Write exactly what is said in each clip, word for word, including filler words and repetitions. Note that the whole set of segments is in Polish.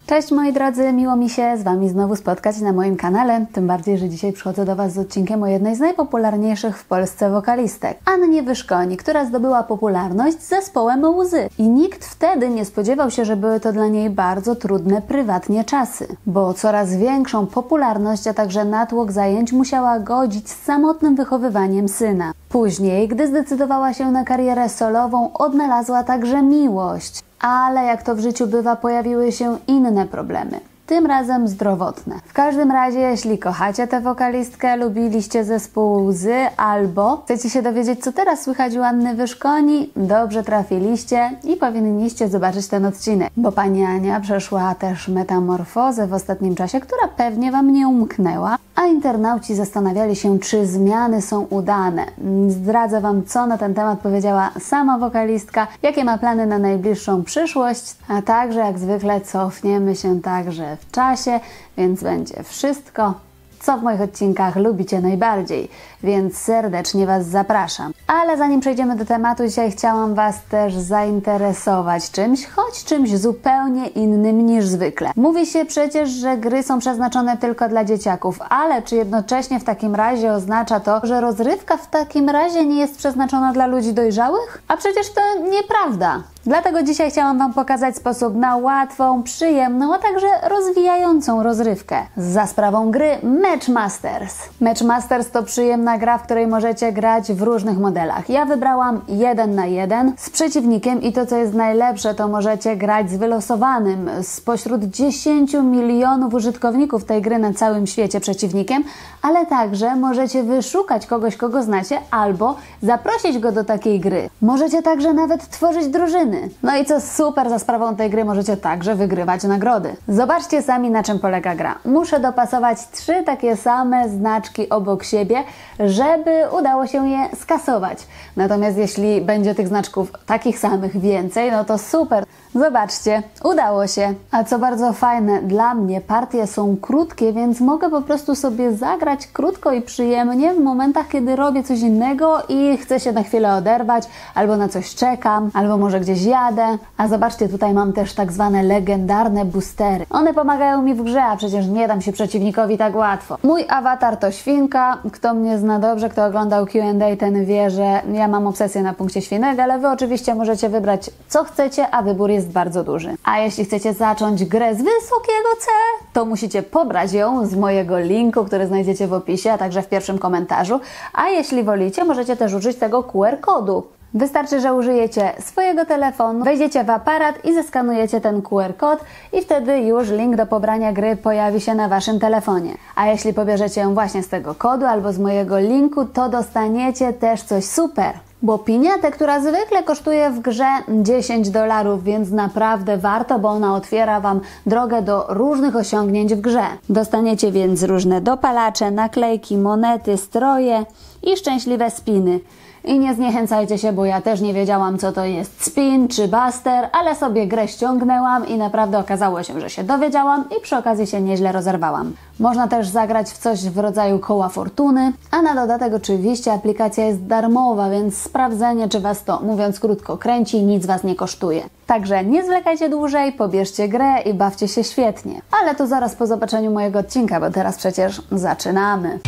Cześć moi drodzy, miło mi się z Wami znowu spotkać na moim kanale, tym bardziej, że dzisiaj przychodzę do Was z odcinkiem o jednej z najpopularniejszych w Polsce wokalistek, Annie Wyszkoni, która zdobyła popularność z zespołem Łzy. I nikt wtedy nie spodziewał się, że były to dla niej bardzo trudne prywatnie czasy, bo coraz większą popularność, a także natłok zajęć musiała godzić z samotnym wychowywaniem syna. Później, gdy zdecydowała się na karierę solową, odnalazła także miłość. Ale jak to w życiu bywa, pojawiły się inne problemy. Tym razem zdrowotne. W każdym razie, jeśli kochacie tę wokalistkę, lubiliście zespół Łzy, albo chcecie się dowiedzieć, co teraz słychać u Anny Wyszkoni, dobrze trafiliście i powinniście zobaczyć ten odcinek, bo pani Ania przeszła też metamorfozę w ostatnim czasie, która pewnie Wam nie umknęła, a internauci zastanawiali się, czy zmiany są udane. Zdradzę Wam, co na ten temat powiedziała sama wokalistka, jakie ma plany na najbliższą przyszłość, a także jak zwykle cofniemy się także w czasie, więc będzie wszystko, co w moich odcinkach lubicie najbardziej, więc serdecznie Was zapraszam. Ale zanim przejdziemy do tematu, dzisiaj chciałam Was też zainteresować czymś, choć czymś zupełnie innym niż zwykle. Mówi się przecież, że gry są przeznaczone tylko dla dzieciaków, ale czy jednocześnie w takim razie oznacza to, że rozrywka w takim razie nie jest przeznaczona dla ludzi dojrzałych? A przecież to nieprawda. Dlatego dzisiaj chciałam Wam pokazać sposób na łatwą, przyjemną, a także rozwijającą rozrywkę. Za sprawą gry Matchmasters. Matchmasters to przyjemna gra, w której możecie grać w różnych modelach. Ja wybrałam jeden na jeden z przeciwnikiem i to, co jest najlepsze, to możecie grać z wylosowanym spośród dziesięciu milionów użytkowników tej gry na całym świecie przeciwnikiem, ale także możecie wyszukać kogoś, kogo znacie, albo zaprosić go do takiej gry. Możecie także nawet tworzyć drużyny. No i co super, za sprawą tej gry możecie także wygrywać nagrody. Zobaczcie sami, na czym polega gra. Muszę dopasować trzy takie same znaczki obok siebie, żeby udało się je skasować. Natomiast jeśli będzie tych znaczków takich samych więcej, no to super. Zobaczcie, udało się. A co bardzo fajne, dla mnie partie są krótkie, więc mogę po prostu sobie zagrać krótko i przyjemnie w momentach, kiedy robię coś innego i chcę się na chwilę oderwać, albo na coś czekam, albo może gdzieś jadę. A zobaczcie, tutaj mam też tak zwane legendarne boostery. One pomagają mi w grze, a przecież nie dam się przeciwnikowi tak łatwo. Mój awatar to świnka. Kto mnie zna dobrze, kto oglądał Q and A, ten wie, że ja mam obsesję na punkcie świnek, ale Wy oczywiście możecie wybrać co chcecie, a wybór jest bardzo duży. A jeśli chcecie zacząć grę z wysokiego C, to musicie pobrać ją z mojego linku, który znajdziecie w opisie, a także w pierwszym komentarzu. A jeśli wolicie, możecie też użyć tego Q R kodu. Wystarczy, że użyjecie swojego telefonu, wejdziecie w aparat i zeskanujecie ten Q R kod i wtedy już link do pobrania gry pojawi się na Waszym telefonie. A jeśli pobierzecie ją właśnie z tego kodu albo z mojego linku, to dostaniecie też coś super. Bo piniatę, która zwykle kosztuje w grze dziesięć dolarów, więc naprawdę warto, bo ona otwiera Wam drogę do różnych osiągnięć w grze. Dostaniecie więc różne dopalacze, naklejki, monety, stroje i szczęśliwe spiny. I nie zniechęcajcie się, bo ja też nie wiedziałam, co to jest spin czy buster, ale sobie grę ściągnęłam i naprawdę okazało się, że się dowiedziałam i przy okazji się nieźle rozerwałam. Można też zagrać w coś w rodzaju koła fortuny, a na dodatek oczywiście aplikacja jest darmowa, więc sprawdzenie, czy Was to, mówiąc krótko, kręci, nic Was nie kosztuje. Także nie zwlekajcie dłużej, pobierzcie grę i bawcie się świetnie. Ale to zaraz po zobaczeniu mojego odcinka, bo teraz przecież zaczynamy.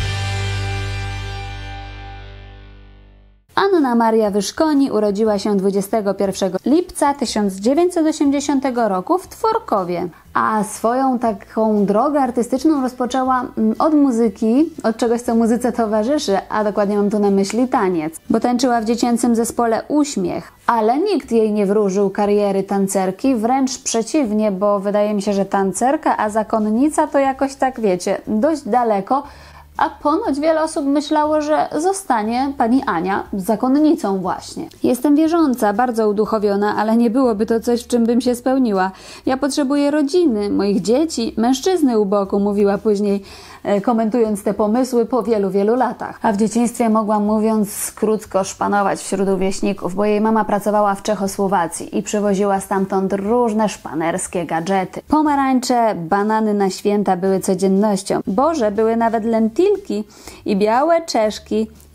Anna Maria Wyszkoni urodziła się dwudziestego pierwszego lipca tysiąc dziewięćset osiemdziesiątego roku w Tworkowie, a swoją taką drogę artystyczną rozpoczęła od muzyki, od czegoś, co muzyce towarzyszy, a dokładnie mam tu na myśli taniec, bo tańczyła w dziecięcym zespole Uśmiech, ale nikt jej nie wróżył kariery tancerki, wręcz przeciwnie, bo wydaje mi się, że tancerka, a zakonnica to jakoś tak, wiecie, dość daleko. A ponoć wiele osób myślało, że zostanie pani Ania zakonnicą właśnie. Jestem wierząca, bardzo uduchowiona, ale nie byłoby to coś, w czym bym się spełniła. Ja potrzebuję rodziny, moich dzieci, mężczyzny u boku, mówiła później, komentując te pomysły po wielu, wielu latach. A w dzieciństwie mogłam, mówiąc krótko, szpanować wśród rówieśników, bo jej mama pracowała w Czechosłowacji i przywoziła stamtąd różne szpanerskie gadżety. Pomarańcze, banany na święta były codziennością. Boże, były nawet lentylki i białe czeszki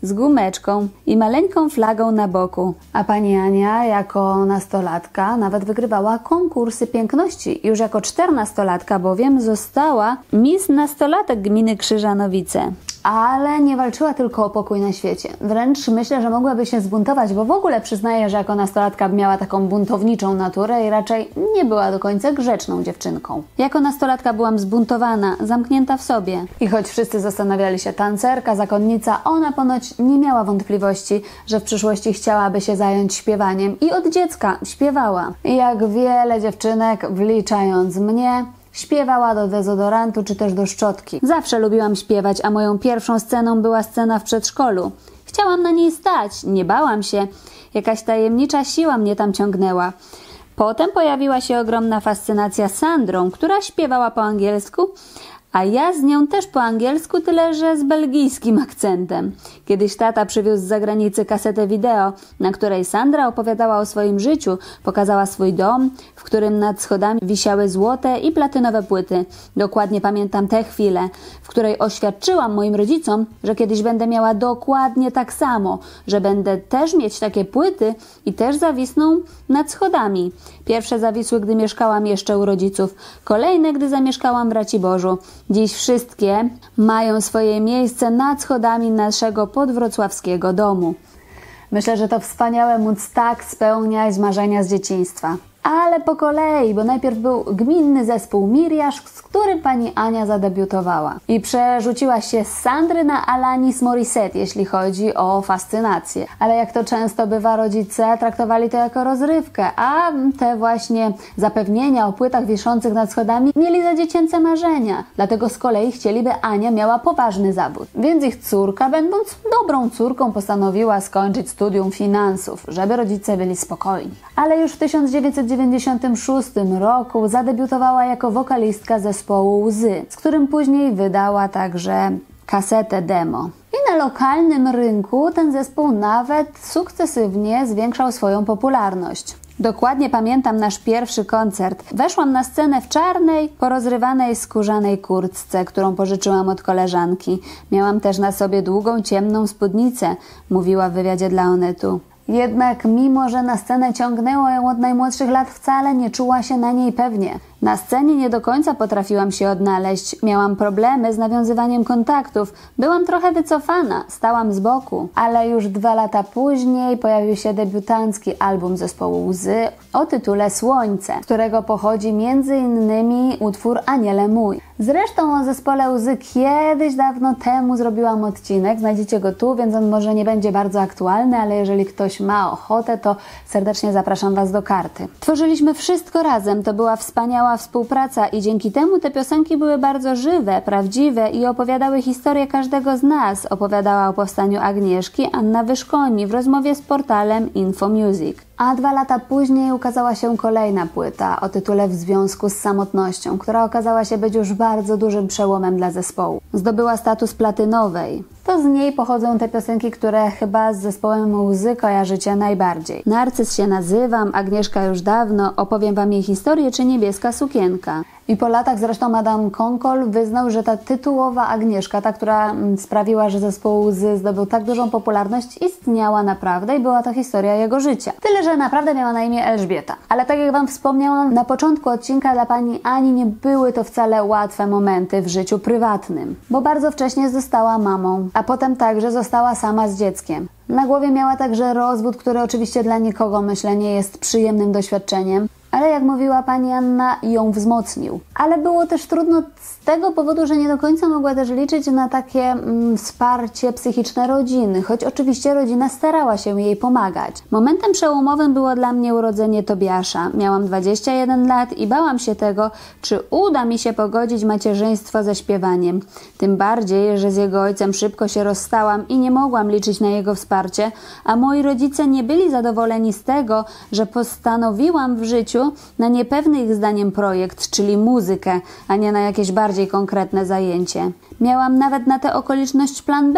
z gumeczką i maleńką flagą na boku. A pani Ania jako nastolatka nawet wygrywała konkursy piękności. Już jako czternastolatka bowiem została Miss Nastolatek gminy Krzyżanowice. Ale nie walczyła tylko o pokój na świecie. Wręcz myślę, że mogłaby się zbuntować, bo w ogóle przyznaję, że jako nastolatka miała taką buntowniczą naturę i raczej nie była do końca grzeczną dziewczynką. Jako nastolatka byłam zbuntowana, zamknięta w sobie. I choć wszyscy zastanawiali się, tancerka, zakonnica, ona ponoć nie miała wątpliwości, że w przyszłości chciałaby się zająć śpiewaniem i od dziecka śpiewała. I jak wiele dziewczynek, wliczając mnie, śpiewała do dezodorantu czy też do szczotki. Zawsze lubiłam śpiewać, a moją pierwszą sceną była scena w przedszkolu. Chciałam na niej stać, nie bałam się. Jakaś tajemnicza siła mnie tam ciągnęła. Potem pojawiła się ogromna fascynacja Sandrą, która śpiewała po angielsku, a ja z nią też po angielsku, tyle że z belgijskim akcentem. Kiedyś tata przywiózł z zagranicy kasetę wideo, na której Sandra opowiadała o swoim życiu, pokazała swój dom, w którym nad schodami wisiały złote i platynowe płyty. Dokładnie pamiętam tę chwilę, w której oświadczyłam moim rodzicom, że kiedyś będę miała dokładnie tak samo, że będę też mieć takie płyty i też zawisną nad schodami. Pierwsze zawisły, gdy mieszkałam jeszcze u rodziców, kolejne, gdy zamieszkałam w Raciborzu. Dziś wszystkie mają swoje miejsce nad schodami naszego podwrocławskiego domu. Myślę, że to wspaniałe móc tak spełniać marzenia z dzieciństwa. Ale po kolei, bo najpierw był gminny zespół Miriasz, z którym pani Ania zadebiutowała. I przerzuciła się z Sandry na Alanis Morissette, jeśli chodzi o fascynację. Ale jak to często bywa, rodzice traktowali to jako rozrywkę, a te właśnie zapewnienia o płytach wiszących nad schodami mieli za dziecięce marzenia. Dlatego z kolei chcieli, by Ania miała poważny zawód. Więc ich córka, będąc dobrą córką, postanowiła skończyć studium finansów, żeby rodzice byli spokojni. Ale już w tysiąc dziewięćset dziewięćdziesiątym szóstym roku zadebiutowała jako wokalistka zespołu Łzy, z którym później wydała także kasetę demo. I na lokalnym rynku ten zespół nawet sukcesywnie zwiększał swoją popularność. Dokładnie pamiętam nasz pierwszy koncert. Weszłam na scenę w czarnej, porozrywanej skórzanej kurtce, którą pożyczyłam od koleżanki. Miałam też na sobie długą, ciemną spódnicę, mówiła w wywiadzie dla Onetu. Jednak mimo, że na scenę ciągnęło ją od najmłodszych lat, wcale nie czuła się na niej pewnie. Na scenie nie do końca potrafiłam się odnaleźć, miałam problemy z nawiązywaniem kontaktów, byłam trochę wycofana, stałam z boku. Ale już dwa lata później pojawił się debiutancki album zespołu Łzy o tytule Słońce, z którego pochodzi między innymi utwór Aniele mój. Zresztą o zespole Łzy kiedyś dawno temu zrobiłam odcinek, znajdziecie go tu, więc on może nie będzie bardzo aktualny, ale jeżeli ktoś ma ochotę, to serdecznie zapraszam Was do karty. Tworzyliśmy wszystko razem, to była wspaniała współpraca i dzięki temu te piosenki były bardzo żywe, prawdziwe i opowiadały historię każdego z nas. Opowiadała o powstaniu Agnieszki Anna Wyszkoni w rozmowie z portalem InfoMusic. A dwa lata później ukazała się kolejna płyta o tytule W związku z samotnością, która okazała się być już bardzo dużym przełomem dla zespołu. Zdobyła status platynowej. To z niej pochodzą te piosenki, które chyba z zespołem Łzy kojarzycie najbardziej. Narcyz się nazywam, Agnieszka już dawno, opowiem Wam jej historię czy Niebieska sukienka. I po latach zresztą Adam Konkol wyznał, że ta tytułowa Agnieszka, ta, która sprawiła, że zespół Łzy zdobył tak dużą popularność, istniała naprawdę i była to historia jego życia. Tyle, że naprawdę miała na imię Elżbieta. Ale tak jak Wam wspomniałam na początku odcinka, dla pani Ani nie były to wcale łatwe momenty w życiu prywatnym, bo bardzo wcześnie została mamą, a potem także została sama z dzieckiem. Na głowie miała także rozwód, który oczywiście dla nikogo, myślę, nie jest przyjemnym doświadczeniem. Ale jak mówiła pani Anna, ją wzmocnił. Ale było też trudno z tego powodu, że nie do końca mogła też liczyć na takie mm, wsparcie psychiczne rodziny, choć oczywiście rodzina starała się jej pomagać. Momentem przełomowym było dla mnie urodzenie Tobiasza. Miałam dwadzieścia jeden lat i bałam się tego, czy uda mi się pogodzić macierzyństwo ze śpiewaniem. Tym bardziej, że z jego ojcem szybko się rozstałam i nie mogłam liczyć na jego wsparcie, a moi rodzice nie byli zadowoleni z tego, że postanowiłam w życiu na niepewny ich zdaniem projekt, czyli muzykę, a nie na jakieś bardziej konkretne zajęcie. Miałam nawet na tę okoliczność plan B.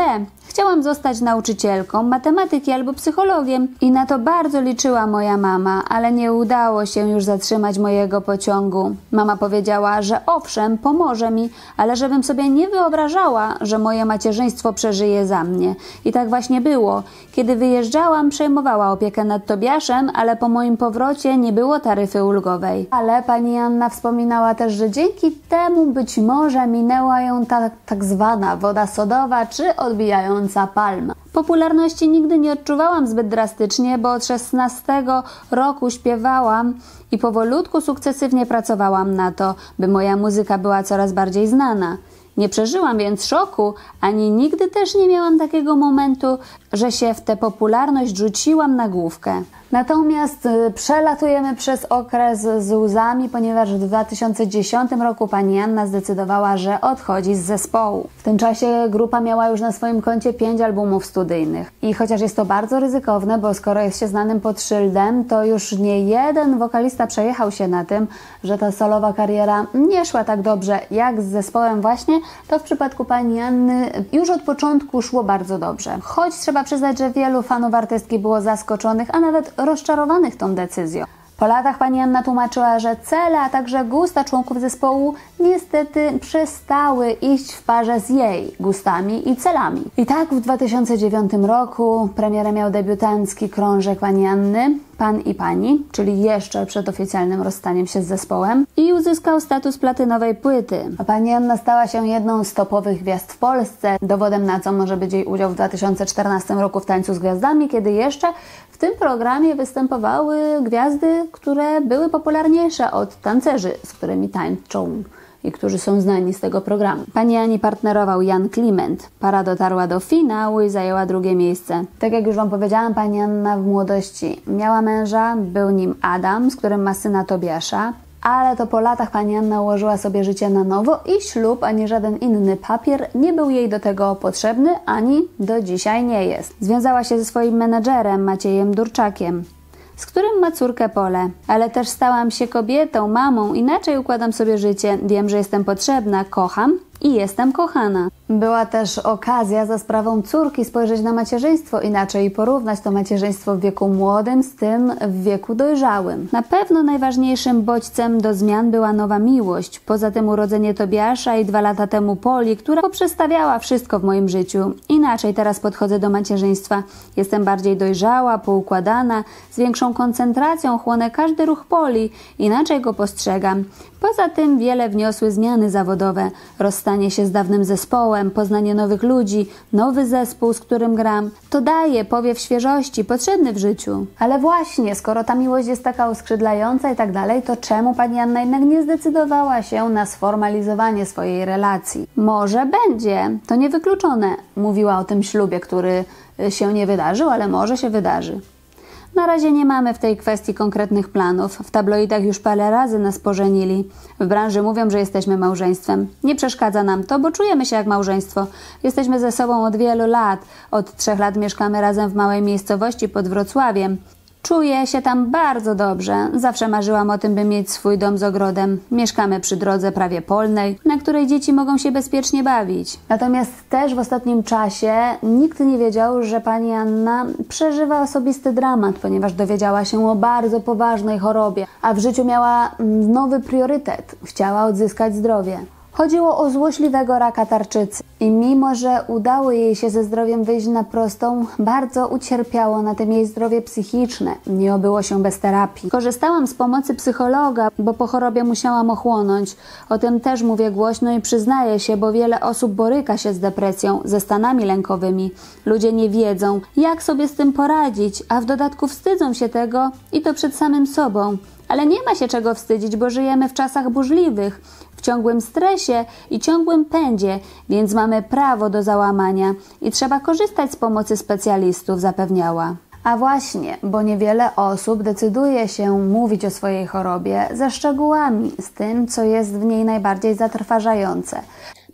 Chciałam zostać nauczycielką matematyki albo psychologiem i na to bardzo liczyła moja mama, ale nie udało się już zatrzymać mojego pociągu. Mama powiedziała, że owszem, pomoże mi, ale żebym sobie nie wyobrażała, że moje macierzyństwo przeżyje za mnie. I tak właśnie było. Kiedy wyjeżdżałam, przejmowała opiekę nad Tobiaszem, ale po moim powrocie nie było taryfy ulgowej. Ale pani Anna wspominała też, że dzięki temu być może minęła ją ta tak zwana woda sodowa czy odbijająca palma. Popularności nigdy nie odczuwałam zbyt drastycznie, bo od szesnastego roku śpiewałam i powolutku sukcesywnie pracowałam na to, by moja muzyka była coraz bardziej znana. Nie przeżyłam więc szoku, ani nigdy też nie miałam takiego momentu, że się w tę popularność rzuciłam na główkę. Natomiast y, przelatujemy przez okres z łzami, ponieważ w dwa tysiące dziesiątym roku pani Anna zdecydowała, że odchodzi z zespołu. W tym czasie grupa miała już na swoim koncie pięć albumów studyjnych. I chociaż jest to bardzo ryzykowne, bo skoro jest się znanym pod szyldem, to już nie jeden wokalista przejechał się na tym, że ta solowa kariera nie szła tak dobrze jak z zespołem właśnie, to w przypadku pani Anny już od początku szło bardzo dobrze. Choć trzeba przyznać, że wielu fanów artystki było zaskoczonych, a nawet rozczarowanych tą decyzją. Po latach pani Anna tłumaczyła, że cele, a także gusta członków zespołu niestety przestały iść w parze z jej gustami i celami. I tak w dwa tysiące dziewiątym roku premierę miał debiutancki krążek pani Anny, Pan i Pani, czyli jeszcze przed oficjalnym rozstaniem się z zespołem, i uzyskał status platynowej płyty. A pani Anna stała się jedną z topowych gwiazd w Polsce, dowodem na co może być jej udział w dwa tysiące czternastym roku w Tańcu z Gwiazdami, kiedy jeszcze w tym programie występowały gwiazdy, które były popularniejsze od tancerzy, z którymi tańczą i którzy są znani z tego programu. Pani Ani partnerował Jan Kliment. Para dotarła do finału i zajęła drugie miejsce. Tak jak już Wam powiedziałam, pani Anna w młodości miała męża, był nim Adam, z którym ma syna Tobiasza, ale to po latach pani Anna ułożyła sobie życie na nowo i ślub, ani żaden inny papier nie był jej do tego potrzebny, ani do dzisiaj nie jest. Związała się ze swoim menedżerem Maciejem Durczakiem, z którym ma córkę Polę. Ale też stałam się kobietą, mamą, inaczej układam sobie życie. Wiem, że jestem potrzebna, kocham i jestem kochana. Była też okazja za sprawą córki spojrzeć na macierzyństwo inaczej i porównać to macierzyństwo w wieku młodym z tym w wieku dojrzałym. Na pewno najważniejszym bodźcem do zmian była nowa miłość. Poza tym urodzenie Tobiasza i dwa lata temu Poli, która poprzestawiała wszystko w moim życiu. Inaczej teraz podchodzę do macierzyństwa. Jestem bardziej dojrzała, poukładana, z większą koncentracją chłonę każdy ruch Poli. Inaczej go postrzegam. Poza tym wiele wniosły zmiany zawodowe. Rozstanie się z dawnym zespołem, poznanie nowych ludzi, nowy zespół, z którym gram. To daje powiew świeżości, potrzebny w życiu. Ale właśnie, skoro ta miłość jest taka uskrzydlająca i tak dalej, to czemu pani Anna jednak nie zdecydowała się na sformalizowanie swojej relacji? Może będzie, to niewykluczone. Mówiła o tym ślubie, który się nie wydarzył, ale może się wydarzy. Na razie nie mamy w tej kwestii konkretnych planów. W tabloidach już parę razy nas pożenili. W branży mówią, że jesteśmy małżeństwem. Nie przeszkadza nam to, bo czujemy się jak małżeństwo. Jesteśmy ze sobą od wielu lat. Od trzech lat mieszkamy razem w małej miejscowości pod Wrocławiem. Czuję się tam bardzo dobrze. Zawsze marzyłam o tym, by mieć swój dom z ogrodem. Mieszkamy przy drodze prawie polnej, na której dzieci mogą się bezpiecznie bawić. Natomiast też w ostatnim czasie nikt nie wiedział, że pani Anna przeżywa osobisty dramat, ponieważ dowiedziała się o bardzo poważnej chorobie, a w życiu miała nowy priorytet. Chciała odzyskać zdrowie. Chodziło o złośliwego raka tarczycy i mimo, że udało jej się ze zdrowiem wyjść na prostą, bardzo ucierpiało na tym jej zdrowie psychiczne. Nie obyło się bez terapii. Korzystałam z pomocy psychologa, bo po chorobie musiałam ochłonąć. O tym też mówię głośno i przyznaję się, bo wiele osób boryka się z depresją, ze stanami lękowymi. Ludzie nie wiedzą, jak sobie z tym poradzić, a w dodatku wstydzą się tego i to przed samym sobą. Ale nie ma się czego wstydzić, bo żyjemy w czasach burzliwych, w ciągłym stresie i ciągłym pędzie, więc mamy prawo do załamania i trzeba korzystać z pomocy specjalistów, zapewniała. A właśnie, bo niewiele osób decyduje się mówić o swojej chorobie ze szczegółami, z tym, co jest w niej najbardziej zatrważające.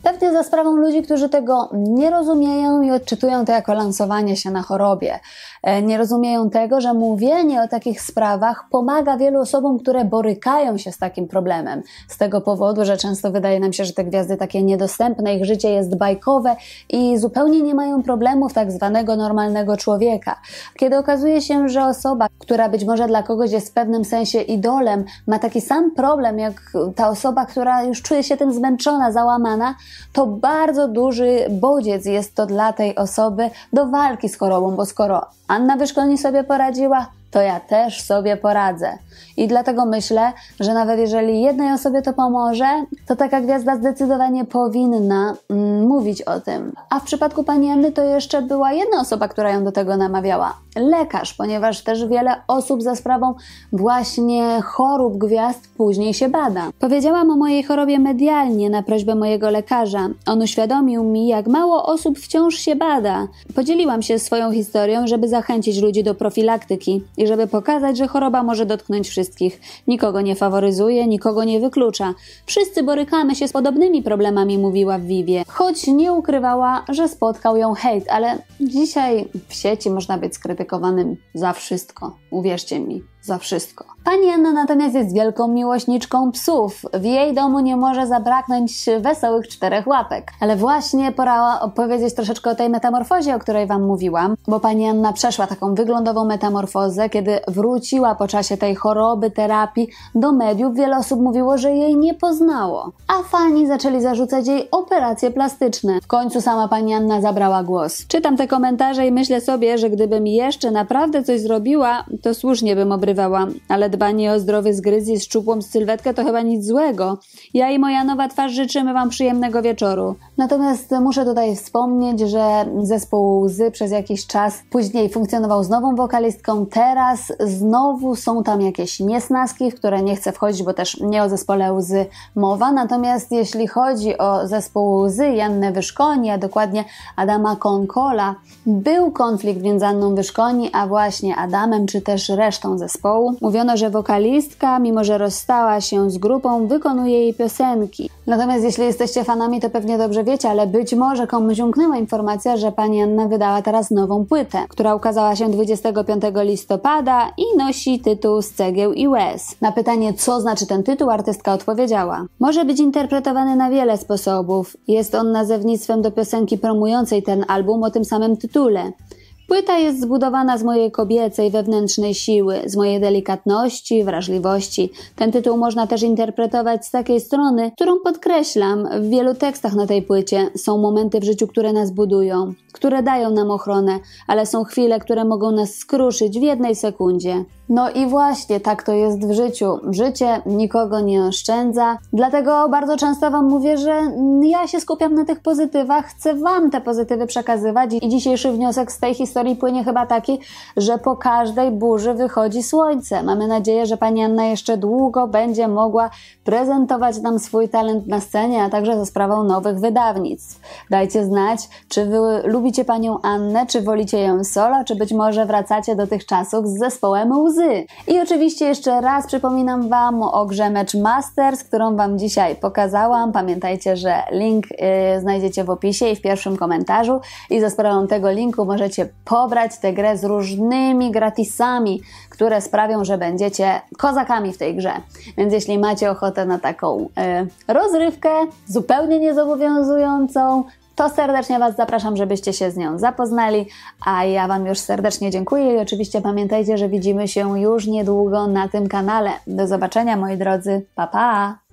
Pewnie za sprawą ludzi, którzy tego nie rozumieją i odczytują to jako lansowanie się na chorobie. Nie rozumieją tego, że mówienie o takich sprawach pomaga wielu osobom, które borykają się z takim problemem. Z tego powodu, że często wydaje nam się, że te gwiazdy takie niedostępne, ich życie jest bajkowe i zupełnie nie mają problemów tak zwanego normalnego człowieka. Kiedy okazuje się, że osoba, która być może dla kogoś jest w pewnym sensie idolem, ma taki sam problem jak ta osoba, która już czuje się tym zmęczona, załamana, to bardzo duży bodziec jest to dla tej osoby do walki z chorobą, bo skoro Anna Wyszkolni sobie poradziła, to ja też sobie poradzę. I dlatego myślę, że nawet jeżeli jednej osobie to pomoże, to taka gwiazda zdecydowanie powinna mm, mówić o tym. A w przypadku pani Anny to jeszcze była jedna osoba, która ją do tego namawiała. Lekarz, ponieważ też wiele osób za sprawą właśnie chorób gwiazd później się bada. Powiedziałam o mojej chorobie medialnie na prośbę mojego lekarza. On uświadomił mi, jak mało osób wciąż się bada. Podzieliłam się swoją historią, żeby zachęcić ludzi do profilaktyki i żeby pokazać, że choroba może dotknąć wszystkich. Nikogo nie faworyzuje, nikogo nie wyklucza. Wszyscy borykamy się z podobnymi problemami, mówiła w Vivie. Choć nie ukrywała, że spotkał ją hejt, ale dzisiaj w sieci można być skrytykowanym za wszystko. Uwierzcie mi. Za wszystko. Pani Anna natomiast jest wielką miłośniczką psów. W jej domu nie może zabraknąć wesołych czterech łapek. Ale właśnie pora opowiedzieć troszeczkę o tej metamorfozie, o której wam mówiłam, bo pani Anna przeszła taką wyglądową metamorfozę, kiedy wróciła po czasie tej choroby, terapii do mediów. Wiele osób mówiło, że jej nie poznało. A fani zaczęli zarzucać jej operacje plastyczne. W końcu sama pani Anna zabrała głos. Czytam te komentarze i myślę sobie, że gdybym jeszcze naprawdę coś zrobiła, to słusznie bym obrywała, ale dbanie o zdrowie zgryz i szczupłą sylwetkę to chyba nic złego. Ja i moja nowa twarz życzymy wam przyjemnego wieczoru. Natomiast muszę tutaj wspomnieć, że zespół Łzy przez jakiś czas później funkcjonował z nową wokalistką. Teraz znowu są tam jakieś niesnaski, w które nie chcę wchodzić, bo też nie o zespole Łzy mowa. Natomiast jeśli chodzi o zespół Łzy, Jannę Wyszkoni, a dokładnie Adama Konkola, był konflikt między Anną Wyszkoni, a właśnie Adamem, czy też resztą zespołu. Mówiono, że wokalistka, mimo że rozstała się z grupą, wykonuje jej piosenki. Natomiast jeśli jesteście fanami, to pewnie dobrze wiecie, ale być może komuś umknęła informacja, że pani Anna wydała teraz nową płytę, która ukazała się dwudziestego piątego listopada i nosi tytuł Z cegieł i łez. Na pytanie, co znaczy ten tytuł, artystka odpowiedziała: może być interpretowany na wiele sposobów. Jest on nazewnictwem do piosenki promującej ten album o tym samym tytule. Płyta jest zbudowana z mojej kobiecej wewnętrznej siły, z mojej delikatności, wrażliwości. Ten tytuł można też interpretować z takiej strony, którą podkreślam. W wielu tekstach na tej płycie są momenty w życiu, które nas budują, które dają nam ochronę, ale są chwile, które mogą nas skruszyć w jednej sekundzie. No i właśnie tak to jest w życiu. Życie nikogo nie oszczędza, dlatego bardzo często wam mówię, że ja się skupiam na tych pozytywach, chcę wam te pozytywy przekazywać i dzisiejszy wniosek z tej historii płynie chyba taki, że po każdej burzy wychodzi słońce. Mamy nadzieję, że pani Anna jeszcze długo będzie mogła prezentować nam swój talent na scenie, a także za sprawą nowych wydawnictw. Dajcie znać, czy wy lubicie panią Annę, czy wolicie ją solo, czy być może wracacie do tych czasów z zespołem Łzy. I oczywiście jeszcze raz przypominam wam o grze Match Masters, którą wam dzisiaj pokazałam. Pamiętajcie, że link yy, znajdziecie w opisie i w pierwszym komentarzu i za sprawą tego linku możecie pobrać tę grę z różnymi gratisami, które sprawią, że będziecie kozakami w tej grze. Więc jeśli macie ochotę na taką yy, rozrywkę zupełnie niezobowiązującą, to serdecznie was zapraszam, żebyście się z nią zapoznali, a ja wam już serdecznie dziękuję i oczywiście pamiętajcie, że widzimy się już niedługo na tym kanale. Do zobaczenia, moi drodzy, pa pa!